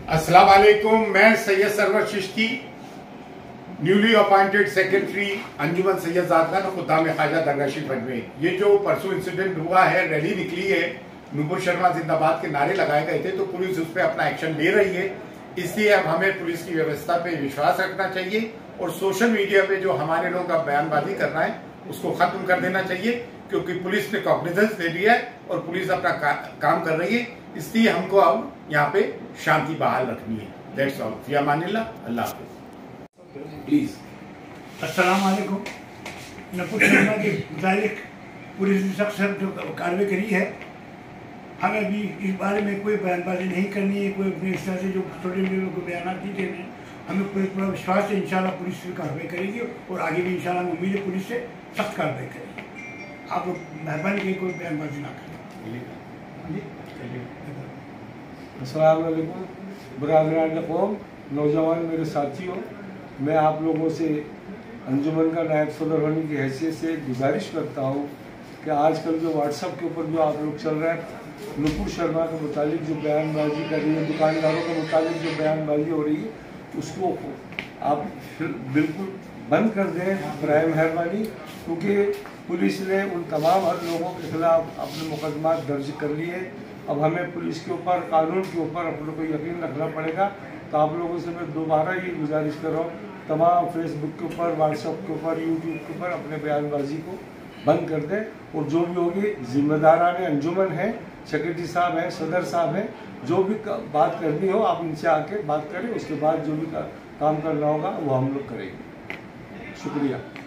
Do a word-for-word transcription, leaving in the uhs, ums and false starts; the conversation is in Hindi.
अस्सलाम वालेकुम। मैं Syed Sarwar Chishti, newly appointed secretary Anjuman Syed Zadgan Khuddam Khwaja Dargah Sharif Ajmer. ये जो परसों इंसिडेंट हुआ है, रैली निकली है, नूपुर शर्मा जिंदाबाद के नारे लगाए गए थे, तो पुलिस उस पर अपना एक्शन ले रही है। इसलिए अब हमें पुलिस की व्यवस्था पे विश्वास रखना चाहिए और सोशल मीडिया पे जो हमारे लोग अब बयानबाजी कर रहे हैं उसको खत्म कर देना चाहिए, क्योंकि पुलिस ने कॉग्निजेंस दे लिया है और पुलिस अपना का, काम कर रही है। इसलिए हमको अब यहाँ पे शांति बहाल रखनी है। That's all. फी अमानिल्लाह। अल्लाह हाफ़िज़। प्लीज। अस्सलाम वालेकुम। नूपुर शर्मा के मुतालिक पुलिस ने सख्त सख्त जो कार्रवाई करी है, हमें भी इस बारे में कोई बयानबाजी नहीं करनी है। कोई अपने इस तरह से जो छोटे लोगों को बयान नहीं देने हैं, हमें पूरे पूरा विश्वास है इंशाल्लाह पुलिस भी कार्रवाई करेगी और आगे भी इंशाल्लाह हमें उम्मीद है पुलिस से सख्त कार्रवाई करेगी। आप लोग मेहरबानी करके कोई बयानबाजी ना करें। अस्सलाम वालेकुम बरादरान कौम, नौजवान मेरे साथियों, मैं आप लोगों से अंजुमन का नायब सदर होने की हैसियत से गुजारिश करता हूँ कि आजकल जो व्हाट्सएप के ऊपर जो आप लोग चल रहे हैं, नूपुर शर्मा के मुतालिक जो बयानबाजी कर रही है, दुकानदारों के मुतालिक जो बयानबाजी हो रही है, उसको आप बिल्कुल बंद कर दें बराए मेहरबानी, क्योंकि पुलिस ने उन तमाम लोगों के खिलाफ अपने मुकदमा दर्ज कर लिए। अब हमें पुलिस के ऊपर, कानून के ऊपर अपने को यकीन रखना पड़ेगा। तो आप लोगों से मैं दोबारा ये गुजारिश कर रहा हूँ, तमाम फेसबुक के ऊपर, व्हाट्सएप के ऊपर, यूट्यूब के ऊपर अपने बयानबाजी को बंद कर दें। और जो भी होगी जिम्मेदारान अंजुमन है, सेक्रेटरी साहब हैं, सदर साहब हैं, जो भी बात करनी हो आप इनसे आके बात करें। उसके बाद जो भी का, काम करना होगा वो हम लोग करेंगे। शुक्रिया।